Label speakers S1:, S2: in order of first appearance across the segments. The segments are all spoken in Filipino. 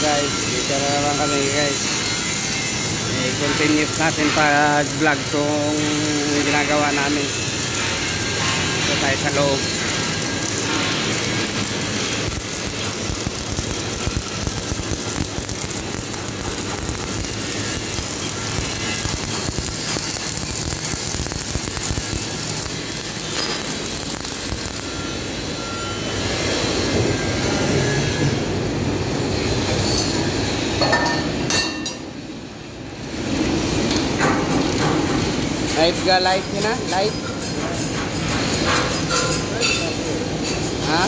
S1: guys, dito na naman kami guys. Continue natin pag-vlog kung ginagawa namin. Dito tayo sa loob. Light ga, light yun na? Light? Ha?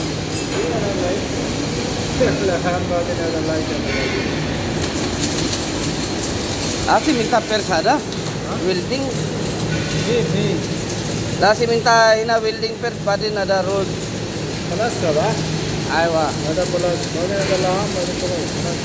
S1: Siminta persada? Welding? Siminta ina welding pers pa din ada road.
S2: Palas ka ba?
S1: Aywa.
S2: Ada palas. Ada laham, ada palas.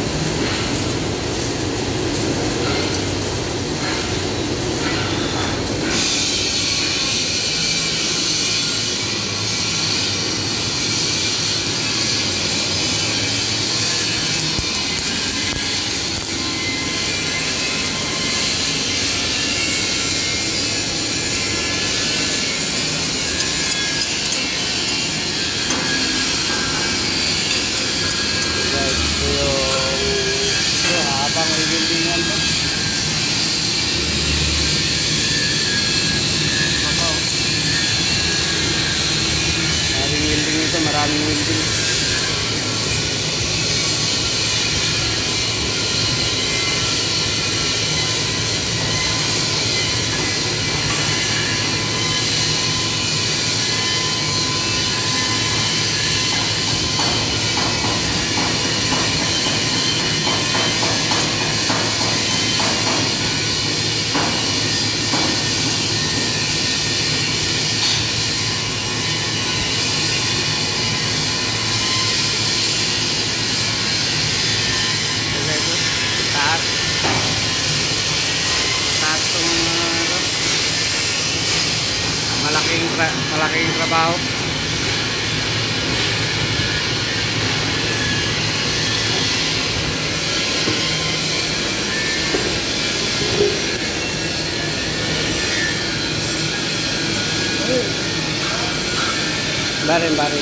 S2: Maraming welding. Malaking trabaho. Barin.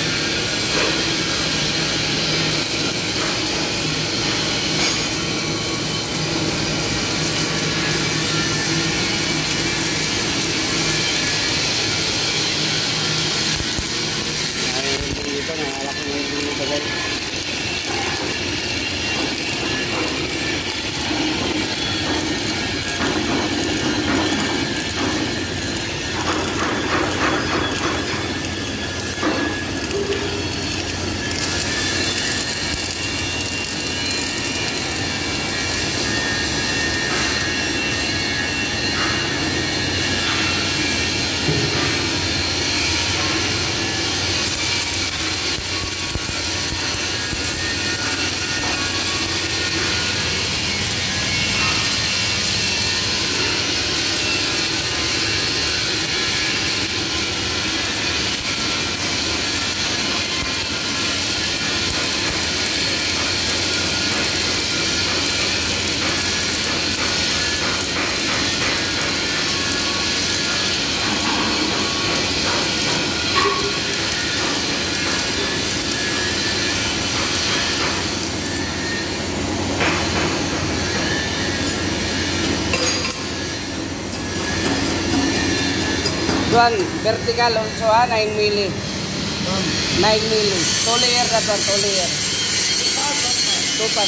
S2: Tuan vertical also 9 mili. 9 mili. 2 layer na to, 2 layer. Tupas.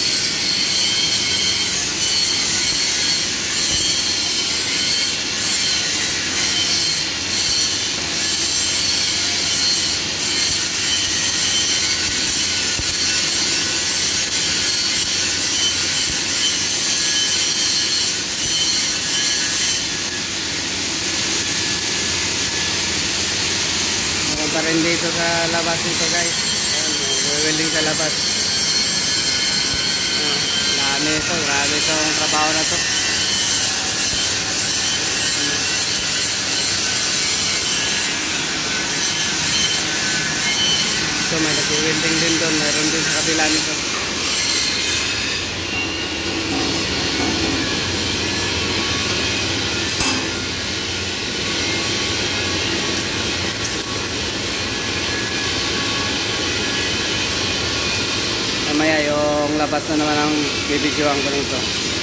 S2: Pa rin dito sa labas nito guys. Welding sa labas. Grabe itong trabaho na to. So may nag-welding din doon. Meron din sa kabila nito.
S1: labas na naman ang bibidyoan ko nito.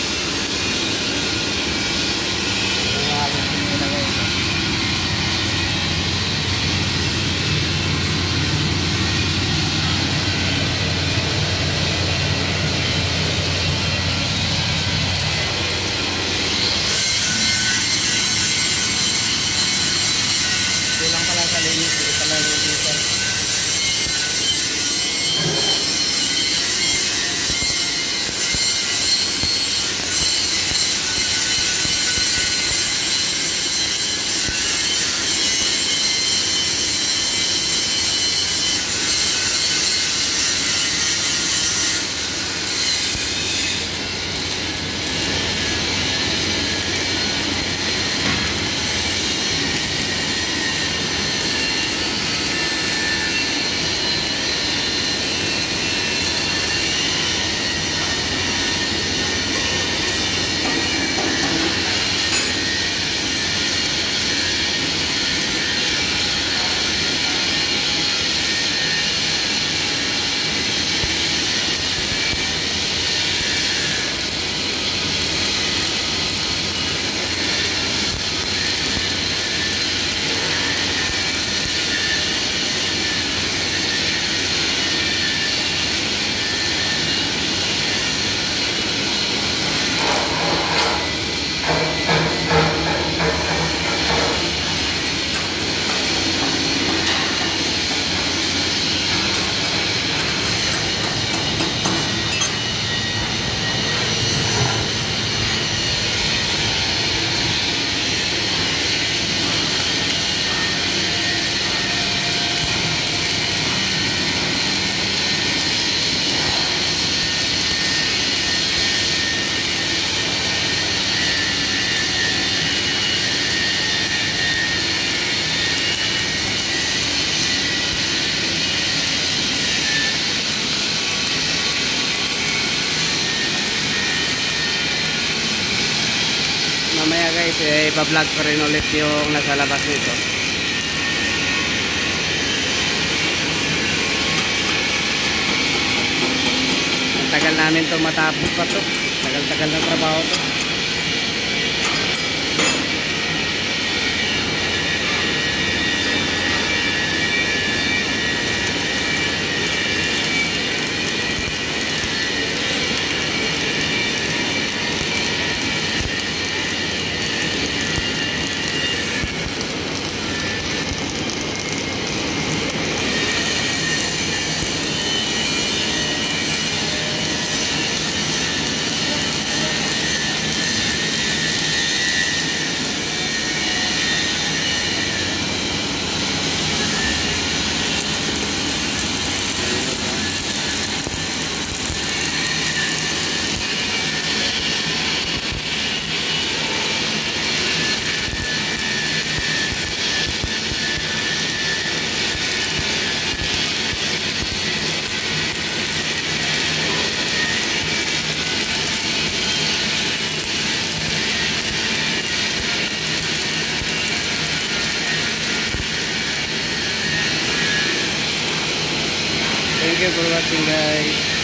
S2: Kulang pala sa linis, hindi pala yung diesel.
S1: Mamaya guys, ipa-vlog ko rin ulit yung nasa labas nito. Ang tagal namin to matapos pa to. Tagal-tagal ng trabaho to. Thank you for watching guys.